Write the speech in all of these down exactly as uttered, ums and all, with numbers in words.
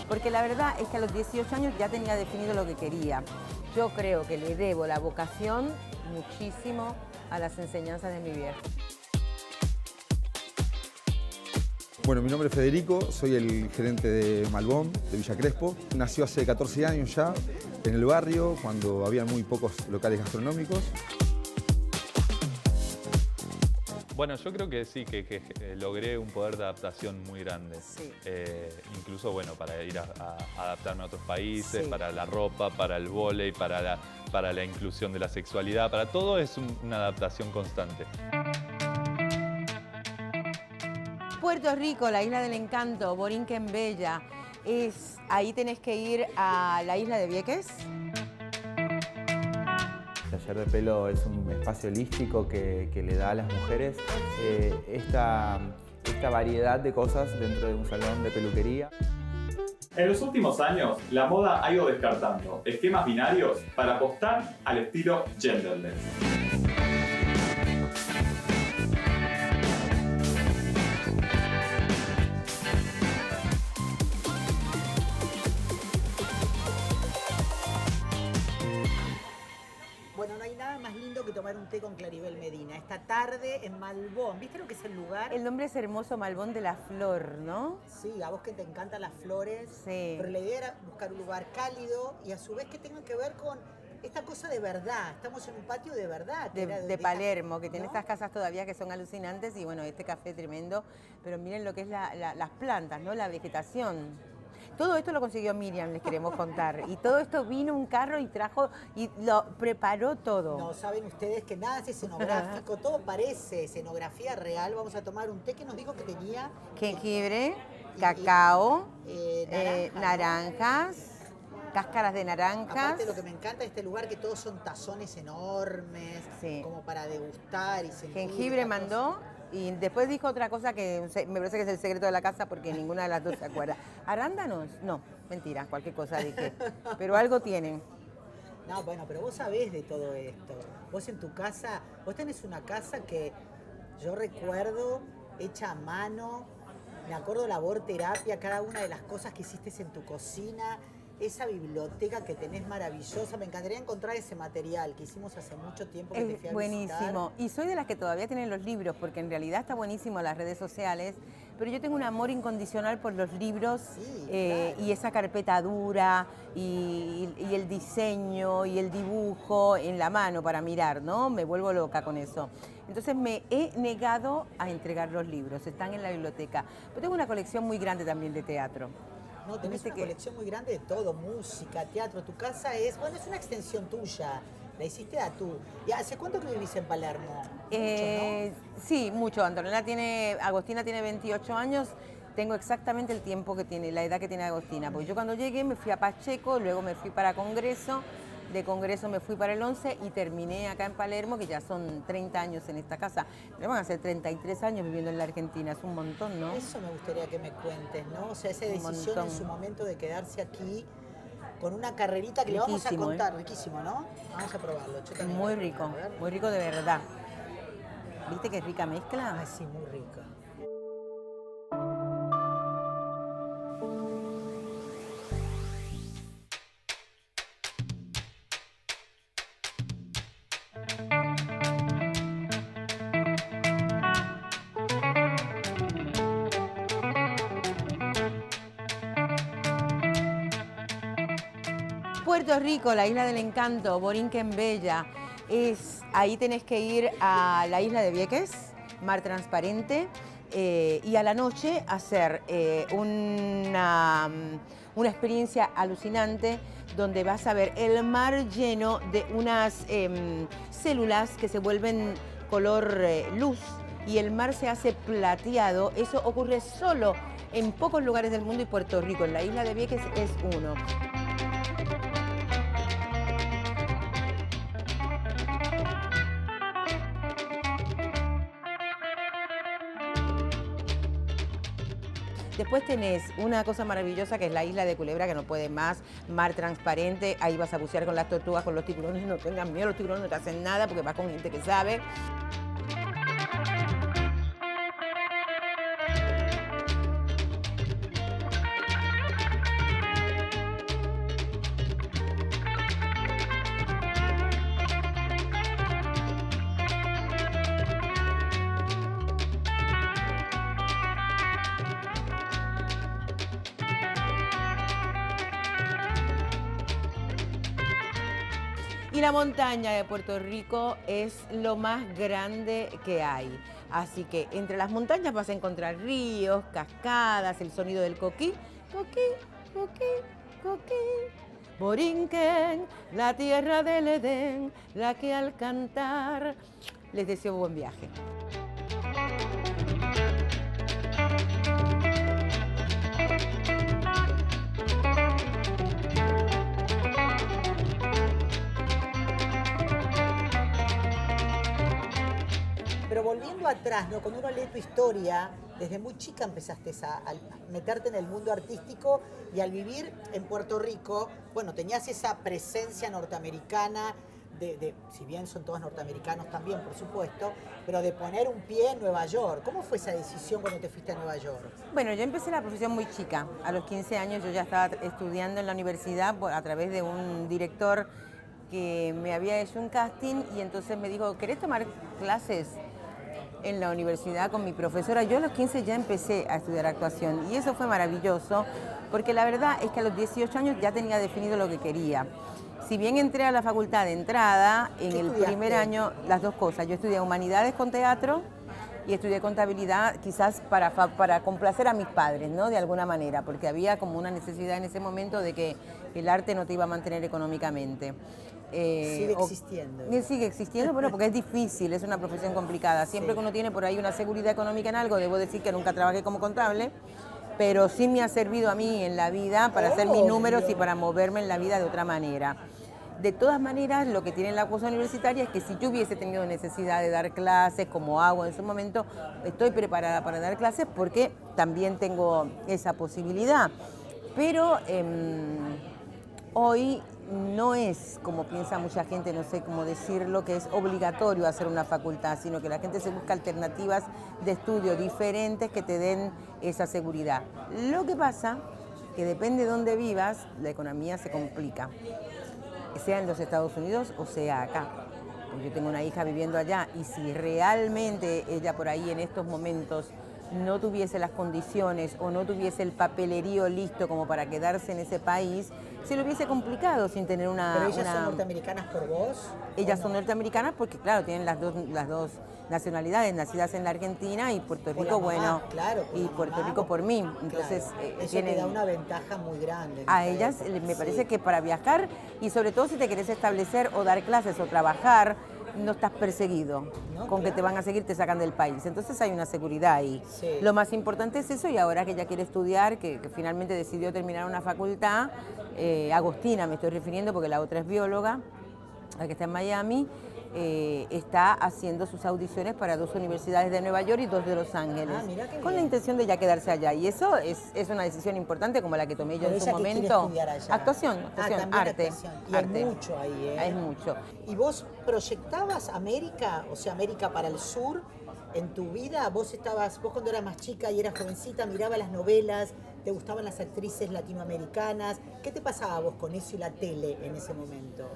porque la verdad es que a los dieciocho años ya tenía definido lo que quería. Yo creo que le debo la vocación muchísimo a las enseñanzas de mi viejo. Bueno, mi nombre es Federico, soy el gerente de Malbón, de Villa Crespo. Nació hace catorce años ya, en el barrio, cuando había muy pocos locales gastronómicos. Bueno, yo creo que sí, que, que eh, logré un poder de adaptación muy grande. Sí. Eh, incluso, bueno, para ir a, a adaptarme a otros países, sí. Para la ropa, para el vóley, para la, para la inclusión de la sexualidad, para todo es un, una adaptación constante. Puerto Rico, la isla del encanto, Borinquen Bella, es, ahí tenés que ir a la isla de Vieques. El taller de pelo es un espacio holístico que, que le da a las mujeres eh, esta, esta variedad de cosas dentro de un salón de peluquería. En los últimos años, la moda ha ido descartando esquemas binarios para apostar al estilo genderless. Bueno, no hay nada más lindo que tomar un té con Claribel Medina. Esta tarde en Malbón. ¿Viste lo que es el lugar? El nombre es hermoso, Malbón de la Flor, ¿no? Sí, a vos que te encantan las flores. Sí. Pero la idea era buscar un lugar cálido y a su vez que tenga que ver con esta cosa de verdad. Estamos en un patio de verdad. De, de, de, de Palermo, esta, que tiene ¿no? estas casas todavía que son alucinantes y bueno, este café tremendo. Pero miren lo que es la, la, las plantas, ¿no? La vegetación. Todo esto lo consiguió Miriam, les queremos contar. Y todo esto vino un carro y trajo y lo preparó todo. No, saben ustedes que nada es escenográfico, todo parece escenografía real. Vamos a tomar un té que nos dijo que tenía jengibre, y, cacao, y, eh, eh, naranjas, ¿no? Cáscaras de naranjas. Aparte lo que me encanta de este lugar que todos son tazones enormes, sí. Como para degustar y sentir. Jengibre mandó. Y después dijo otra cosa que me parece que es el secreto de la casa porque ninguna de las dos se acuerda. ¿Arándanos? No, mentira, cualquier cosa dije. Pero algo tienen. No, bueno, pero vos sabés de todo esto. Vos en tu casa, vos tenés una casa que yo recuerdo hecha a mano. Me acuerdo labor terapia, cada una de las cosas que hiciste en tu cocina. Esa biblioteca que tenés maravillosa, me encantaría encontrar ese material que hicimos hace mucho tiempo que es te fui a buenísimo. visitar. Y soy de las que todavía tienen los libros, porque en realidad está buenísimo las redes sociales, pero yo tengo un amor incondicional por los libros, sí, eh, claro. Y esa carpeta dura, y, y el diseño, y el dibujo en la mano para mirar, ¿no? Me vuelvo loca con eso. Entonces me he negado a entregar los libros, están en la biblioteca. Pero tengo una colección muy grande también de teatro. No, tenés una que... colección muy grande de todo, música, teatro. Tu casa es, bueno, es una extensión tuya. La hiciste a tú. ¿Y hace cuánto que vivís en Palermo? Eh, mucho, ¿no? Sí, mucho. Antonella tiene, Agostina tiene veintiocho años. Tengo exactamente el tiempo que tiene, la edad que tiene Agostina. Porque yo cuando llegué me fui a Pacheco, luego me fui para Congreso. De Congreso me fui para el once y terminé acá en Palermo, que ya son treinta años en esta casa. Me van a hacer treinta y tres años viviendo en la Argentina, es un montón, ¿no? Eso me gustaría que me cuentes, ¿no? O sea, esa decisión en su momento de quedarse aquí con una carrerita que riquísimo, le vamos a contar. ¿Eh? Riquísimo, ¿no? Vamos a probarlo. Muy rico, muy rico de verdad. ¿Viste qué rica mezcla? Ay, sí, muy rica. Puerto Rico, la isla del encanto, Borinquen Bella, es, ahí tenés que ir a la isla de Vieques, mar transparente, eh, y a la noche hacer eh, una, una experiencia alucinante donde vas a ver el mar lleno de unas eh, células que se vuelven color eh, luz y el mar se hace plateado. Eso ocurre solo en pocos lugares del mundo y Puerto Rico, en la isla de Vieques es uno. Después tenés una cosa maravillosa que es la isla de Culebra, que no puede más, mar transparente, ahí vas a bucear con las tortugas, con los tiburones, no tengan miedo, los tiburones no te hacen nada porque vas con gente que sabe. Y la montaña de Puerto Rico es lo más grande que hay. Así que entre las montañas vas a encontrar ríos, cascadas, el sonido del coquí. Coquí, coquí, coquí. Borinquen, la tierra del Edén, la que al cantar les deseo buen viaje. Pero volviendo atrás, ¿no? Cuando uno lee tu historia, desde muy chica empezaste a, a meterte en el mundo artístico y al vivir en Puerto Rico, bueno, tenías esa presencia norteamericana, de, de, si bien son todos norteamericanos también, por supuesto, pero de poner un pie en Nueva York. ¿Cómo fue esa decisión cuando te fuiste a Nueva York? Bueno, yo empecé la profesión muy chica. A los quince años yo ya estaba estudiando en la universidad a través de un director que me había hecho un casting y entonces me dijo, ¿querés tomar clases en la universidad con mi profesora? Yo a los quince ya empecé a estudiar actuación y eso fue maravilloso porque la verdad es que a los dieciocho años ya tenía definido lo que quería. Si bien entré a la facultad de entrada, en el primer año, las dos cosas. Yo estudié humanidades con teatro y estudié contabilidad quizás para, para complacer a mis padres, ¿no? De alguna manera, porque había como una necesidad en ese momento de que el arte no te iba a mantener económicamente. Eh, sigue existiendo. O, sigue existiendo, bueno, porque es difícil, es una profesión complicada. Siempre sí. que uno tiene por ahí una seguridad económica en algo, debo decir que nunca trabajé como contable, pero sí me ha servido a mí en la vida para oh, hacer mis números Dios. y para moverme en la vida de otra manera. De todas maneras, lo que tiene la cosa universitaria es que si yo hubiese tenido necesidad de dar clases, como hago en su momento, estoy preparada para dar clases porque también tengo esa posibilidad. Pero eh, hoy no es, como piensa mucha gente, no sé cómo decirlo, que es obligatorio hacer una facultad, sino que la gente se busca alternativas de estudio diferentes que te den esa seguridad. Lo que pasa que depende de dónde vivas, la economía se complica, sea en los Estados Unidos o sea acá. Yo tengo una hija viviendo allá y si realmente ella por ahí en estos momentos no tuviese las condiciones o no tuviese el papelerío listo como para quedarse en ese país, se lo hubiese complicado sin tener una... ¿Pero ellas una... son norteamericanas por vos? Ellas no? son norteamericanas porque, claro, tienen las dos, las dos nacionalidades, nacidas en la Argentina y Puerto Rico, mamá, bueno, claro, y Puerto mamá, Rico por mí. Entonces, claro. eh, Eso tienen, te da una ventaja muy grande. A ellas época. me parece sí. que para viajar, y sobre todo si te querés establecer o dar clases o trabajar, no estás perseguido, no, con claro. que te van a seguir, te sacan del país. Entonces hay una seguridad ahí. Sí. Lo más importante es eso, y ahora que ella quiere estudiar, que, que finalmente decidió terminar una facultad, eh, Agostina me estoy refiriendo porque la otra es bióloga, la que está en Miami, eh, está haciendo sus audiciones para dos universidades de Nueva York y dos de Los Ángeles, ah, con bien. la intención de ya quedarse allá. Y eso es, es una decisión importante como la que tomé yo Pero en su momento. Actuación, actuación, ah, arte. Actuación. Y arte. hay mucho ahí, ¿eh? Hay mucho. ¿Y vos proyectabas América, o sea, América para el sur, en tu vida? Vos estabas, vos cuando eras más chica y eras jovencita, mirabas las novelas, te gustaban las actrices latinoamericanas. ¿Qué te pasaba a vos con eso y la tele en ese momento?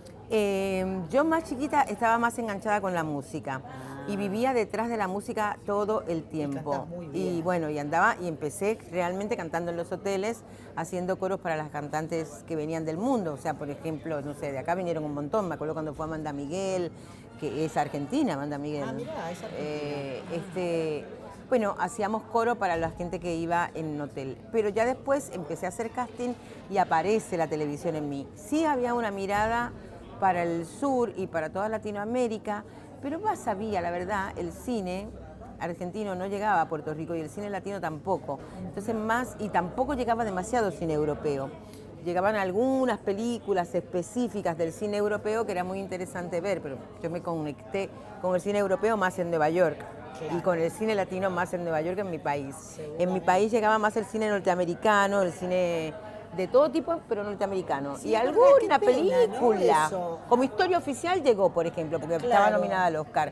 Eh, yo más chiquita estaba más enganchada con la música ah. y vivía detrás de la música todo el tiempo. Muy bien. Y bueno, y andaba y empecé realmente cantando en los hoteles, haciendo coros para las cantantes que venían del mundo. O sea, por ejemplo, no sé, de acá vinieron un montón. Me acuerdo cuando fue Amanda Miguel, que es argentina, Amanda Miguel. Ah, mirá, es argentina. Eh, este, bueno, hacíamos coro para la gente que iba en hotel. Pero ya después empecé a hacer casting y aparece la televisión en mí. Sí había una mirada para el sur y para toda Latinoamérica, pero más sabía, la verdad, el cine argentino no llegaba a Puerto Rico y el cine latino tampoco. Entonces más, y tampoco llegaba demasiado cine europeo. Llegaban algunas películas específicas del cine europeo que era muy interesante ver, pero yo me conecté con el cine europeo más en Nueva York. Claro. Y con el cine latino más en Nueva York que en mi país. En mi país llegaba más el cine norteamericano, el cine de todo tipo, pero norteamericano. Sí, y alguna película, ¿no? Como Historia Oficial llegó, por ejemplo, porque claro. estaba nominada al Oscar.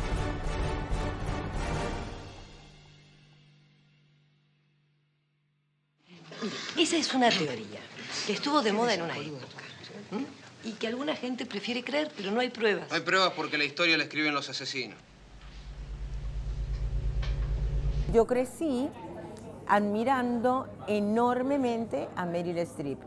Esa es una teoría que estuvo de moda en una época. ¿Mm? Y que alguna gente prefiere creer, pero no hay pruebas. No hay pruebas porque la historia la escriben los asesinos. Yo crecí admirando enormemente a Meryl Streep.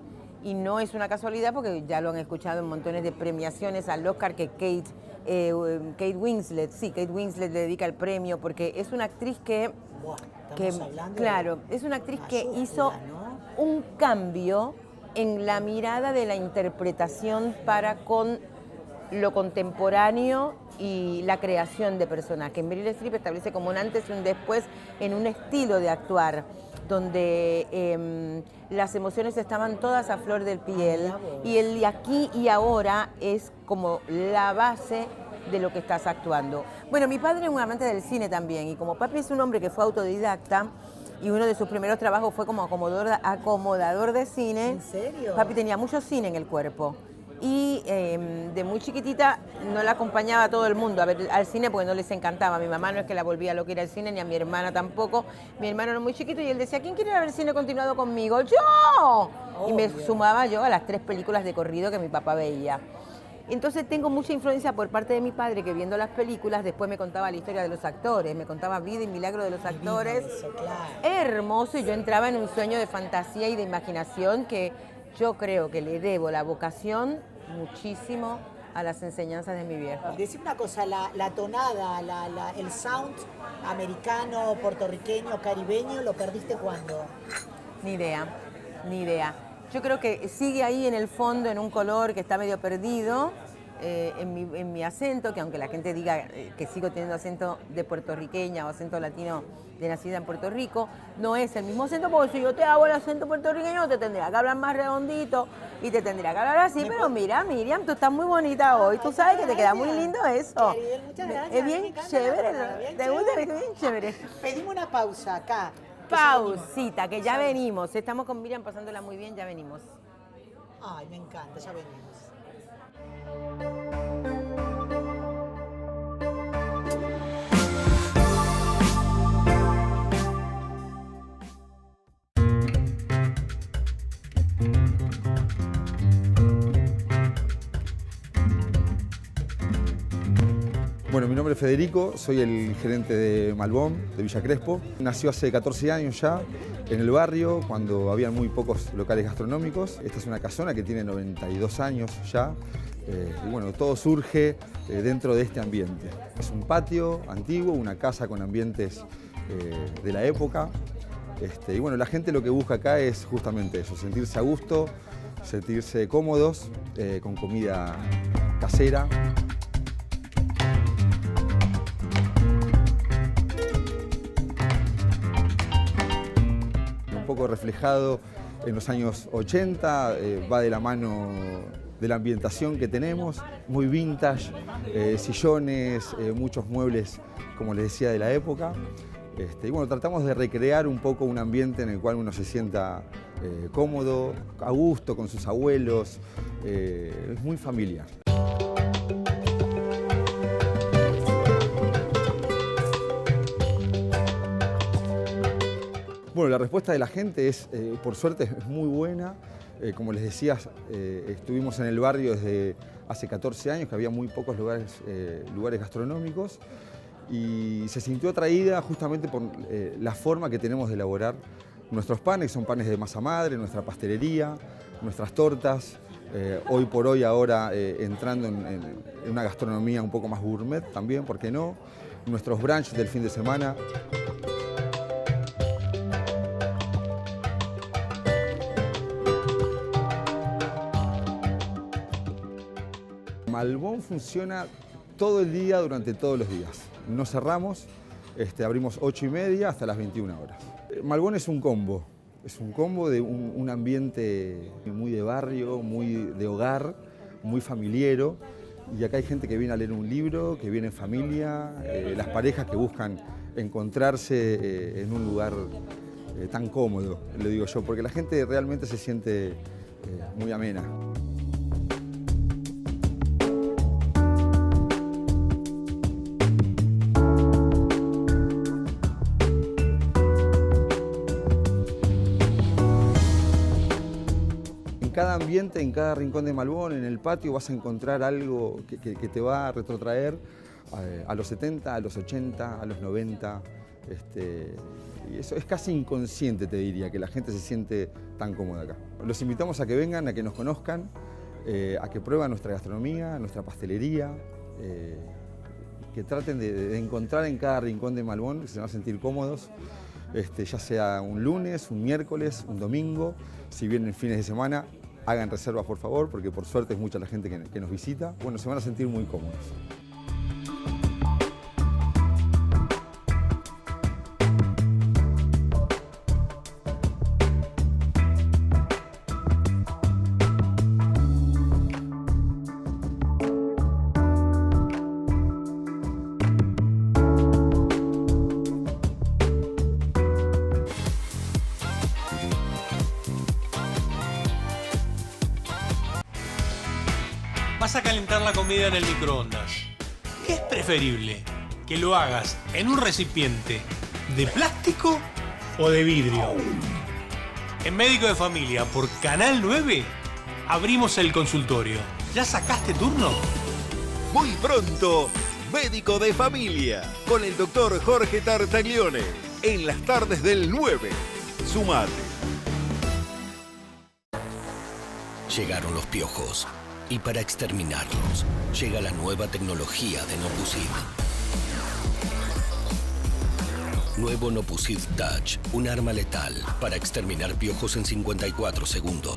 Y no es una casualidad porque ya lo han escuchado en montones de premiaciones al Oscar que Kate, eh, Kate Winslet, sí, Kate Winslet le dedica el premio porque es una actriz que... Buah, que claro, es una actriz que hizo ¿no? un cambio en la mirada de la interpretación para con lo contemporáneo y la creación de personajes. Meryl Streep establece como un antes y un después en un estilo de actuar, donde eh, las emociones estaban todas a flor de piel y el de aquí y ahora es como la base de lo que estás actuando. Bueno, mi padre es un amante del cine también y como papi es un hombre que fue autodidacta y uno de sus primeros trabajos fue como acomodador, acomodador de cine. ¿En serio? Papi tenía mucho cine en el cuerpo. Y eh, de muy chiquitita no la acompañaba a todo el mundo a ver al cine porque no les encantaba. A mi mamá no es que la volvía loca ir al cine, ni a mi hermana tampoco. Mi hermano era muy chiquito y él decía, ¿quién quiere ir a ver cine continuado conmigo? ¡Yo! Obvio. Y me sumaba yo a las tres películas de corrido que mi papá veía. Entonces tengo mucha influencia por parte de mi padre que viendo las películas después me contaba la historia de los actores, me contaba vida y milagro de los actores. Eso, claro. Hermoso, y yo entraba en un sueño de fantasía y de imaginación que yo creo que le debo la vocación muchísimo a las enseñanzas de mi viejo. Decime una cosa, la, la tonada, la, la, el sound americano, puertorriqueño, caribeño, ¿lo perdiste cuándo? Ni idea, ni idea. Yo creo que sigue ahí en el fondo, en un color que está medio perdido, eh, en, mi, en mi acento, que aunque la gente diga eh, que sigo teniendo acento de puertorriqueña o acento latino de nacida en Puerto Rico, no es el mismo acento, porque si yo te hago el acento puertorriqueño te tendría que hablar más redondito y te tendría que hablar así, pero mira, Miriam, tú estás muy bonita hoy, tú sabes que te queda muy lindo eso. Muchas gracias. Es bien chévere, ¿te gusta? Es bien chévere. Pedimos una pausa acá. Pausita, que ya venimos. Estamos con Miriam pasándola muy bien, ya venimos. Ay, me encanta, ya venimos. Bueno, mi nombre es Federico, soy el gerente de Malbón, de Villa Crespo. Nació hace catorce años ya, en el barrio, cuando había muy pocos locales gastronómicos. Esta es una casona que tiene noventa y dos años ya. Eh, y bueno, todo surge eh, dentro de este ambiente. Es un patio antiguo, una casa con ambientes eh, de la época. Este, y bueno, la gente lo que busca acá es justamente eso, sentirse a gusto, sentirse cómodos, eh, con comida casera. Un poco reflejado en los años ochenta, eh, va de la mano de la ambientación que tenemos, muy vintage, eh, sillones, eh, muchos muebles, como les decía, de la época. Este, y bueno, tratamos de recrear un poco un ambiente en el cual uno se sienta eh, cómodo, a gusto con sus abuelos, eh, es muy familiar. Bueno, la respuesta de la gente es, eh, por suerte, es muy buena. Eh, como les decía, eh, estuvimos en el barrio desde hace catorce años, que había muy pocos lugares, eh, lugares gastronómicos, y se sintió atraída justamente por eh, la forma que tenemos de elaborar nuestros panes, son panes de masa madre, nuestra pastelería, nuestras tortas, eh, hoy por hoy ahora eh, entrando en, en, en una gastronomía un poco más gourmet también, ¿por qué no? Nuestros brunch del fin de semana. Malbón funciona todo el día durante todos los días. No cerramos, este, abrimos ocho y media hasta las veintiuna horas. Malbón es un combo, es un combo de un, un ambiente muy de barrio, muy de hogar, muy familiero. Y acá hay gente que viene a leer un libro, que viene en familia, eh, las parejas que buscan encontrarse eh, en un lugar eh, tan cómodo, lo digo yo, porque la gente realmente se siente eh, muy amena. En cada ambiente, en cada rincón de Malbón, en el patio, vas a encontrar algo que, que, que te va a retrotraer a, a los setenta, a los ochenta, a los noventa. Este, y eso es casi inconsciente, te diría, que la gente se siente tan cómoda acá. los invitamos a que vengan, a que nos conozcan, eh, a que prueben nuestra gastronomía, nuestra pastelería, eh, que traten de, de encontrar en cada rincón de Malbón, que se van a sentir cómodos, este, ya sea un lunes, un miércoles, un domingo. Si vienen fines de semana, hagan reservas por favor, porque por suerte es mucha la gente que, que nos visita. Bueno, se van a sentir muy cómodos. Vas a calentar la comida en el microondas. ¿Qué es preferible? ¿Que lo hagas en un recipiente de plástico o de vidrio? En Médico de Familia, por Canal nueve, abrimos el consultorio. ¿Ya sacaste turno? Muy pronto, Médico de Familia, con el doctor Jorge Tartaglione, en las tardes del nueve. Sumate. Llegaron los piojos. Y para exterminarlos, llega la nueva tecnología de Nopusid. Nuevo Nopusid Touch, un arma letal para exterminar piojos en cincuenta y cuatro segundos.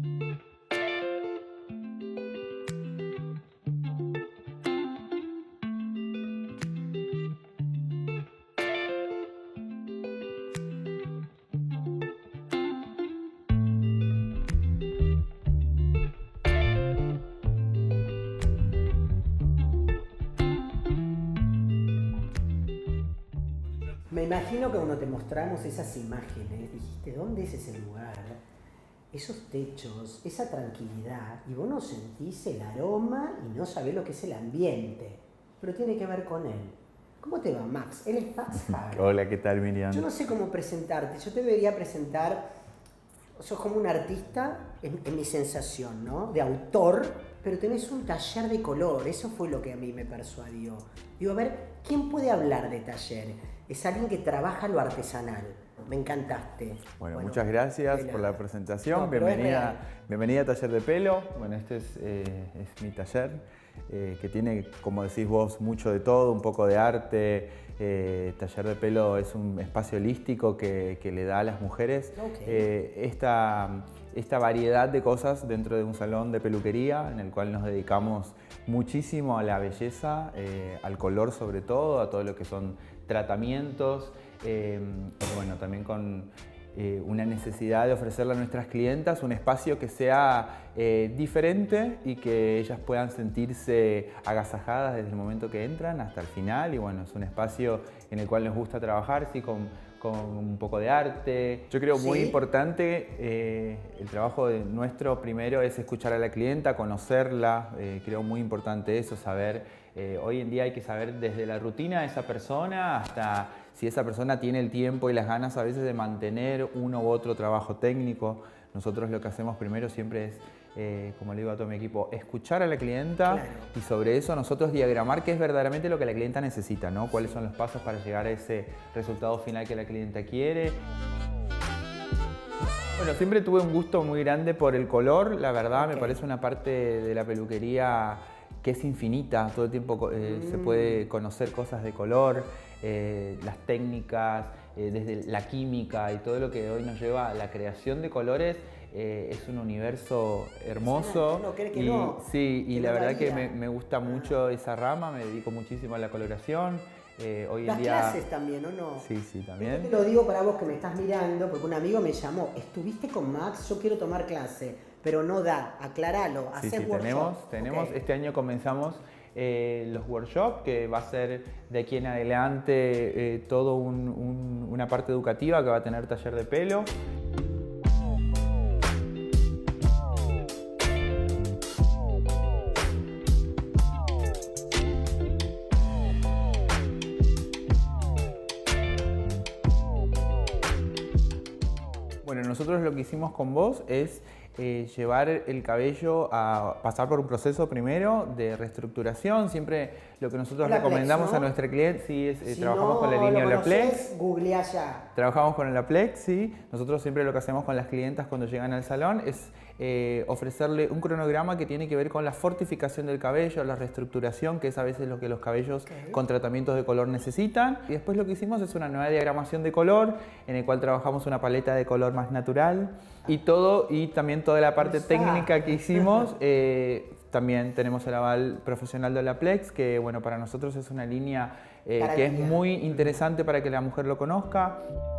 Me imagino que cuando te mostramos esas imágenes, dijiste, ¿dónde es ese lugar? Esos techos, esa tranquilidad, y vos no sentís el aroma y no sabés lo que es el ambiente, pero tiene que ver con él. ¿Cómo te va, Max? Él es Max Jara. Hola, ¿qué tal, Miriam? Yo no sé cómo presentarte, yo te debería presentar, sos como un artista, en, en mi sensación, ¿no? De autor, pero tenés un taller de color, eso fue lo que a mí me persuadió. Digo, a ver, ¿quién puede hablar de taller? Es alguien que trabaja lo artesanal. Me encantaste. Bueno, bueno muchas gracias por la presentación. No, bienvenida, bienvenida a Taller de Pelo. Bueno, este es, eh, es mi taller, eh, que tiene, como decís vos, mucho de todo, un poco de arte. Eh, Taller de Pelo es un espacio holístico que, que le da a las mujeres okay. eh, esta, esta variedad de cosas dentro de un salón de peluquería en el cual nos dedicamos muchísimo a la belleza, eh, al color sobre todo, a todo lo que son tratamientos, eh, bueno, también con eh, una necesidad de ofrecerle a nuestras clientas un espacio que sea eh, diferente y que ellas puedan sentirse agasajadas desde el momento que entran hasta el final. Y bueno, es un espacio en el cual nos gusta trabajar, sí, con, con un poco de arte. Yo creo muy ¿Sí? importante, eh, el trabajo de nuestro primero es escuchar a la clienta, conocerla, eh, creo muy importante eso, saber. Eh, hoy en día hay que saber desde la rutina de esa persona hasta si esa persona tiene el tiempo y las ganas a veces de mantener uno u otro trabajo técnico. Nosotros lo que hacemos primero siempre es, eh, como le digo a todo mi equipo, escuchar a la clienta claro. y sobre eso nosotros diagramar qué es verdaderamente lo que la clienta necesita, ¿no? Cuáles son los pasos para llegar a ese resultado final que la clienta quiere. Bueno, siempre tuve un gusto muy grande por el color, la verdad okay. me parece una parte de la peluquería que es infinita, todo el tiempo eh, mm. se puede conocer cosas de color, eh, las técnicas, eh, desde la química y todo lo que hoy nos lleva a la creación de colores, eh, es un universo hermoso. No, que y, no, sí, y que la no verdad varía. que me, me gusta mucho esa rama, me dedico muchísimo a la coloración. Eh, hoy Las en día... clases también, ¿o no? Sí, sí, también. Yo te lo digo para vos que me estás mirando, porque un amigo me llamó, ¿estuviste con Max? Yo quiero tomar clase, pero no da, aclaralo, sí, hacés sí, workshop. tenemos, tenemos okay. este año comenzamos eh, los workshops, que va a ser de aquí en adelante eh, todo un, un, una parte educativa que va a tener Taller de Pelo. Bueno, nosotros lo que hicimos con vos es eh, llevar el cabello a pasar por un proceso primero de reestructuración. Siempre lo que nosotros Olaplex, recomendamos ¿no? a nuestra cliente, sí, es, eh, Si trabajamos no con la línea lo Olaplex. conoces, googlea ya. Trabajamos con el Olaplex, sí. Nosotros siempre lo que hacemos con las clientas cuando llegan al salón es eh, ofrecerle un cronograma que tiene que ver con la fortificación del cabello, la reestructuración, que es a veces lo que los cabellos okay. con tratamientos de color necesitan. Y después lo que hicimos es una nueva diagramación de color, en el cual trabajamos una paleta de color más natural. Y todo, y también toda la parte técnica que hicimos, eh, también tenemos el aval profesional de Olaplex, que bueno, para nosotros es una línea eh, que es muy interesante para que la mujer lo conozca.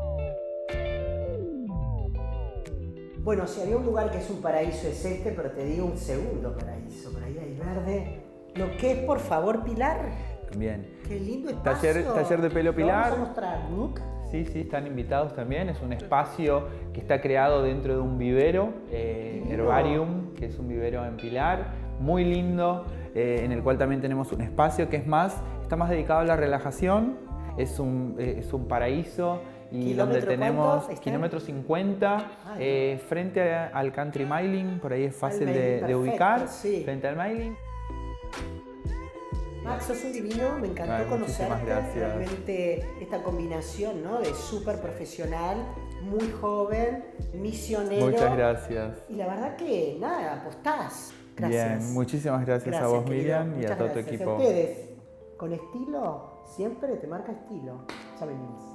Bueno, si había un lugar que es un paraíso es este, pero te digo un segundo paraíso, por ahí hay verde. Lo que es, por favor, Pilar. Bien. Qué lindo espacio. Taller, taller de pelo Pilar. Lo vamos a mostrar, ¿no? Sí, sí, están invitados también. Es un espacio que está creado dentro de un vivero, eh, Herbarium, que es un vivero en Pilar, muy lindo, eh, en el cual también tenemos un espacio que es más, está más dedicado a la relajación. Es un, eh, es un paraíso y donde tenemos kilómetro cincuenta, eh, frente a, al Country Mailing, por ahí es fácil de, perfecto, de ubicar, sí. Frente al Mailing. Max, sos un divino, me encantó Ay, conocerte, realmente esta combinación, ¿no? De súper profesional, muy joven, misionero. Muchas gracias. Y la verdad que, nada, apostás. Gracias. Bien, muchísimas gracias, gracias a vos, querido. Miriam, y a todo gracias. tu equipo. A ustedes, con estilo, siempre te marca estilo. Ya venimos.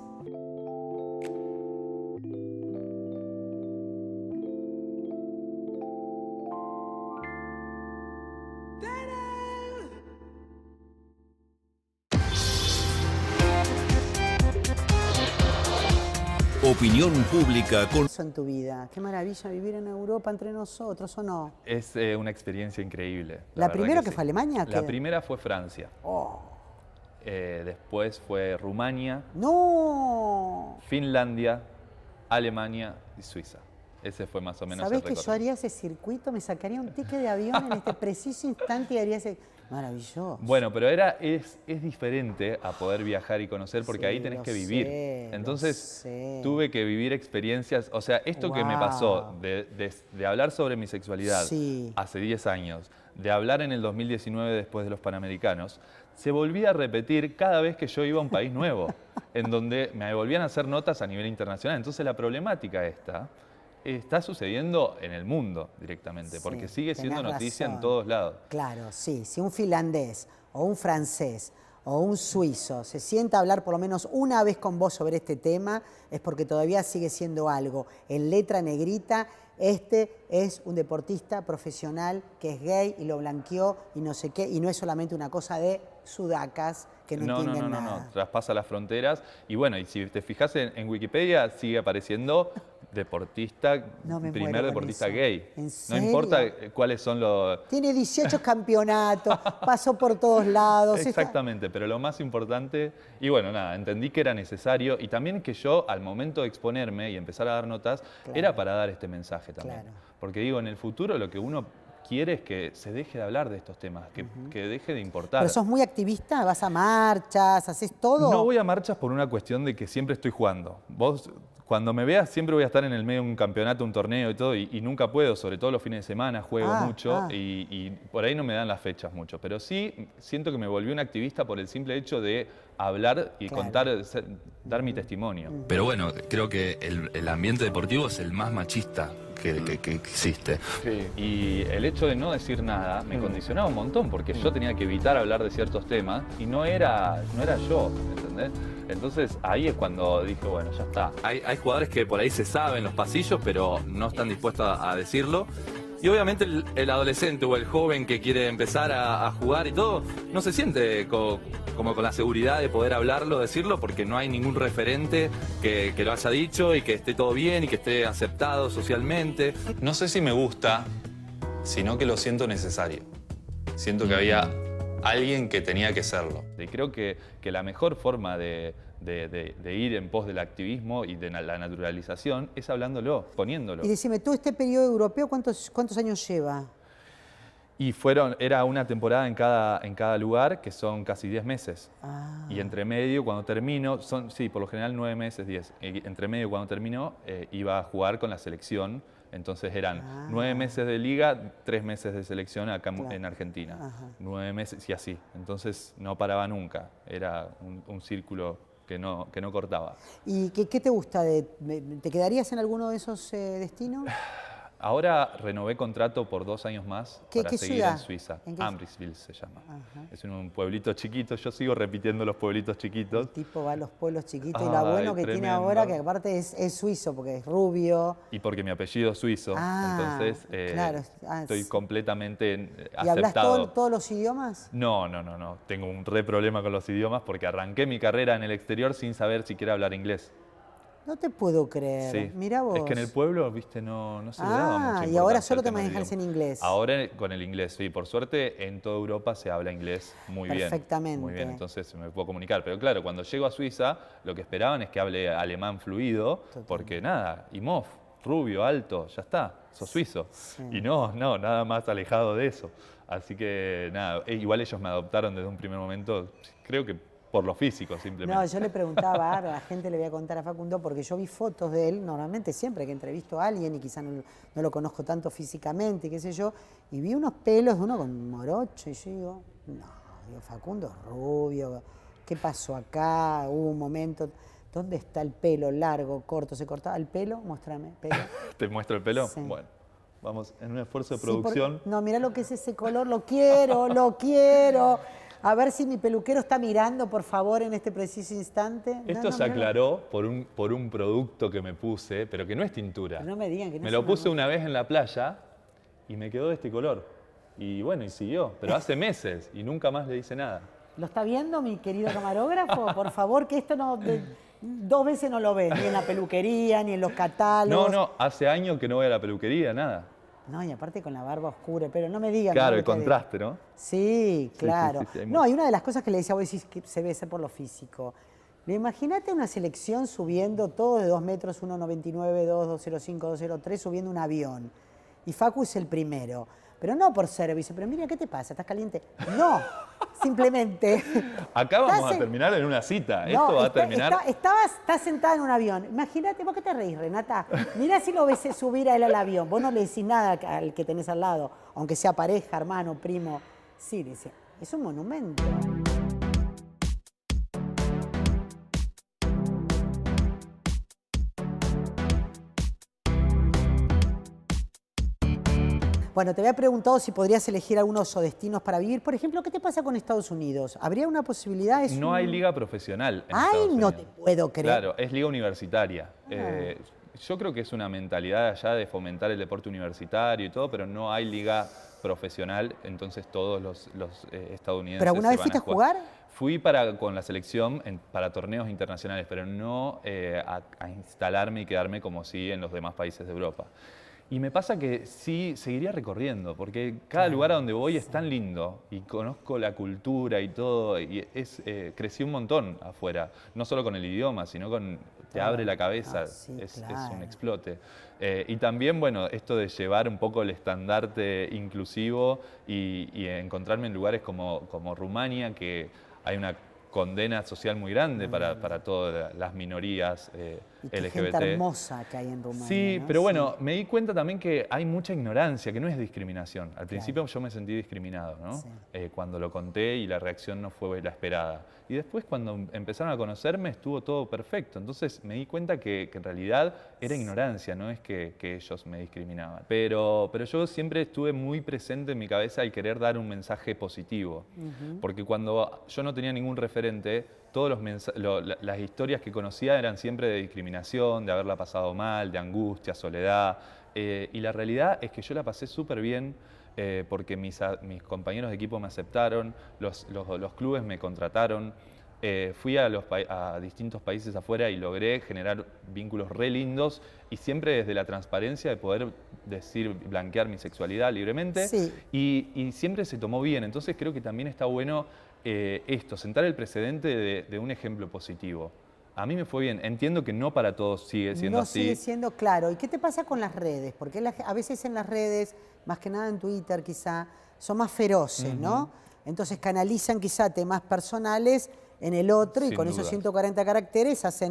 Opinión pública con... En tu vida. Qué maravilla vivir en Europa entre nosotros, ¿o no? Es eh, una experiencia increíble. ¿La, la primera que, que sí. fue Alemania? La ¿qué? primera fue Francia. Oh. Eh, después fue Rumania. ¡No! Finlandia, Alemania y Suiza. Ese fue más o menos el recorrido. ¿Sabés que yo haría ese circuito? Me sacaría un ticket de avión en este preciso instante y haría ese... Maravilloso. Bueno, pero era, es, es diferente a poder viajar y conocer porque sí, ahí tenés que vivir. Sé, Entonces tuve que vivir experiencias, o sea, esto wow. que me pasó de, de, de hablar sobre mi sexualidad sí. hace diez años, de hablar en el dos mil diecinueve después de los Panamericanos, se volvía a repetir cada vez que yo iba a un país nuevo, en donde me volvían a hacer notas a nivel internacional. Entonces la problemática esta está sucediendo en el mundo directamente, sí, porque sigue siendo noticia razón. En todos lados. Claro, sí. Si un finlandés o un francés o un suizo se sienta a hablar por lo menos una vez con vos sobre este tema, es porque todavía sigue siendo algo. En letra negrita, este es un deportista profesional que es gay y lo blanqueó y no sé qué, y no es solamente una cosa de sudacas que no, no entienden no, no, nada. No, no, traspasa las fronteras. Y bueno, y si te fijas en, en Wikipedia, sigue apareciendo deportista, no me primer deportista gay. ¿En serio? No importa cuáles son los... Tiene dieciocho campeonatos, pasó por todos lados. Exactamente, está... pero lo más importante, y bueno, nada, entendí que era necesario y también que yo al momento de exponerme y empezar a dar notas, claro. era para dar este mensaje también. Claro. Porque digo, en el futuro lo que uno quiere es que se deje de hablar de estos temas, que, uh-huh. que deje de importar. ¿Pero sos muy activista? ¿Vas a marchas? ¿Haces todo? No voy a marchas por una cuestión de que siempre estoy jugando. Vos... Cuando me veas siempre voy a estar en el medio de un campeonato, un torneo y todo, y, y nunca puedo, sobre todo los fines de semana, juego ah, mucho ah. Y, y por ahí no me dan las fechas mucho. Pero sí siento que me volví un activista por el simple hecho de hablar y claro. contar, ser, dar mi testimonio. Pero bueno, creo que el, el ambiente deportivo es el más machista que, que, que existe. Sí. Y el hecho de no decir nada me condicionaba un montón, porque yo tenía que evitar hablar de ciertos temas y no era, no era yo, ¿entendés? Entonces ahí es cuando dije, bueno, ya está. Hay, hay jugadores que por ahí se saben los pasillos, pero no están dispuestos a, a decirlo. Y obviamente el, el adolescente o el joven que quiere empezar a, a jugar y todo, no se siente co, como con la seguridad de poder hablarlo, decirlo, porque no hay ningún referente que, que lo haya dicho y que esté todo bien y que esté aceptado socialmente. No sé si me gusta, sino que lo siento necesario. Siento que había alguien que tenía que serlo. Y creo que, que la mejor forma de, de, de, de ir en pos del activismo y de la naturalización es hablándolo, poniéndolo. Y decime, ¿todo este periodo europeo cuántos, cuántos años lleva? Y fueron, era una temporada en cada, en cada lugar, que son casi diez meses. Ah. Y entre medio, cuando termino, son, sí, por lo general nueve meses, diez. Y entre medio, cuando terminó, eh, iba a jugar con la selección Entonces eran Ah. nueve meses de liga, tres meses de selección acá Claro. en Argentina. Ajá. Nueve meses y así. Entonces no paraba nunca. Era un, un círculo que no, que no cortaba. ¿Y qué, qué te gusta? De, ¿Te quedarías en alguno de esos eh, destinos? Ahora renové contrato por dos años más ¿Qué- para qué seguir ciudad? en Suiza. ¿En qué- Ambrisville se llama. Ajá. Es un pueblito chiquito. Yo sigo repitiendo los pueblitos chiquitos. El tipo va a los pueblos chiquitos y lo Ay, bueno que tiene tremendo. ahora, que aparte es, es suizo, porque es rubio. Y porque mi apellido es suizo, Ah, entonces eh, claro. Ah, estoy sí. completamente eh, ¿Y hablas aceptado. todo- todos los idiomas? No, no, no, no. Tengo un re problema con los idiomas porque arranqué mi carrera en el exterior sin saber siquiera hablar inglés. No te puedo creer. Sí. Mirá vos. Es que en el pueblo, viste, no, no se le daba mucha Ah, y importancia ahora al solo te tema del manejas en idioma. inglés. Ahora con el inglés, sí. Por suerte, en toda Europa se habla inglés muy bien. Perfectamente. Muy bien, entonces me puedo comunicar. Pero claro, cuando llego a Suiza, lo que esperaban es que hable alemán fluido, porque nada, I M O F, rubio, alto, ya está, sos suizo. Sí. Y no, no, nada más alejado de eso. Así que nada, e- igual ellos me adoptaron desde un primer momento, creo que por lo físico simplemente. No, yo le preguntaba, a la gente le voy a contar a Facundo, porque yo vi fotos de él, normalmente siempre que entrevisto a alguien y quizá no, no lo conozco tanto físicamente, qué sé yo, y vi unos pelos de uno con morocho y yo digo, no, digo, Facundo es rubio, ¿qué pasó acá? Hubo un momento, ¿dónde está el pelo largo, corto? ¿Se cortaba el pelo? Muéstrame, pelo. ¿Te muestro el pelo? Sí. Bueno, vamos en un esfuerzo de Sí, porque- producción. no, mira lo que es ese color, lo quiero, lo quiero. A ver si mi peluquero está mirando, por favor, en este preciso instante. No, Esto no, se mirá lo- aclaró por un, por un producto que me puse, pero que no es tintura. No me digan que no Me es lo una puse una vez en la playa y me quedó de este color. Y bueno, y siguió, pero hace meses y nunca más le hice nada. ¿Lo está viendo mi querido camarógrafo? Por favor, que esto no... de- dos veces no lo ves, ni en la peluquería, ni en los No, catálogos. no, hace años que no voy a la peluquería, nada. No, y aparte con la barba oscura, pero no me digan... Claro, no, el que- contraste, ¿no? Sí, Sí, claro. sí, sí, sí, hay no, mucho. hay una de las cosas que le decía, vos decís que se ve por lo físico. Imagínate una selección subiendo todo de dos metros, uno noventa y nueve, dos, dos cero cinco, dos cero tres, subiendo un avión. Y Facu es el primero. Pero no por ser, dice, pero mira, ¿qué te pasa? ¿Estás caliente? No, simplemente... Acá vamos Estás a en- terminar en una cita. No, Esto va a está- terminar... está- estabas, estás sentada en un avión. Imagínate, ¿vos qué te reís, Renata? Mirá si lo ves subir a él al avión. Vos no le decís nada al que tenés al lado, aunque sea pareja, hermano, primo. Sí, dice, es un monumento. Bueno, te había preguntado si podrías elegir algunos o destinos para vivir. Por ejemplo, ¿qué te pasa con Estados Unidos? ¿Habría una posibilidad? Es No un- hay liga profesional en Ay, Estados no Unidos. te puedo creer. Claro, es liga universitaria. Eh, yo creo que es una mentalidad allá de fomentar el deporte universitario y todo, pero no hay liga profesional, entonces todos los, los, eh, estadounidenses ¿Pero alguna se vez van fuiste a jugar? Fui para, con la selección en- para torneos internacionales, pero no eh, a, a instalarme y quedarme como sí en los demás países de Europa. Y me pasa que sí seguiría recorriendo, porque cada lugar a donde voy es tan lindo y conozco la cultura y todo, y es, eh, crecí un montón afuera, no solo con el idioma, sino con, te abre la cabeza, Ah, sí, es, es claro. un explote. Eh, y también, bueno, esto de llevar un poco el estandarte inclusivo y, y encontrarme en lugares como, como Rumania, que hay una condena social muy grande para, para todas las minorías eh, Y qué L G B gente T. hermosa que hay en Rumania. Sí, ¿no? pero bueno, me di cuenta también que hay mucha ignorancia, que no es discriminación. Al principio yo me sentí discriminado, ¿no? Sí. Eh, cuando lo conté y la reacción no fue la esperada. Y después cuando empezaron a conocerme estuvo todo perfecto. Entonces me di cuenta que, que en realidad era ignorancia, no es que, que ellos me discriminaban. Pero, pero yo siempre estuve muy presente en mi cabeza el querer dar un mensaje positivo. Ujú. Porque cuando yo no tenía ningún referente, todas los mensa- lo- la- las historias que conocía eran siempre de discriminación, de haberla pasado mal, de angustia, soledad. Eh, y la realidad es que yo la pasé súper bien eh, porque mis, a- mis compañeros de equipo me aceptaron, los, los- los clubes me contrataron. Eh, fui a, los, pa- a distintos países afuera y logré generar vínculos re lindos y siempre desde la transparencia de poder decir, blanquear mi sexualidad libremente. Sí. Y, y siempre se tomó bien. Entonces creo que también está bueno eh, esto, sentar el precedente de, de un ejemplo positivo. A mí me fue bien. Entiendo que no para todos sigue siendo no así. sigue siendo claro. ¿Y qué te pasa con las redes? Porque la- a veces en las redes, más que nada en Twitter quizá, son más feroces, ¿no? Ujú. Entonces canalizan quizá temas personales en el otro y Sin con duda. esos ciento cuarenta caracteres hacen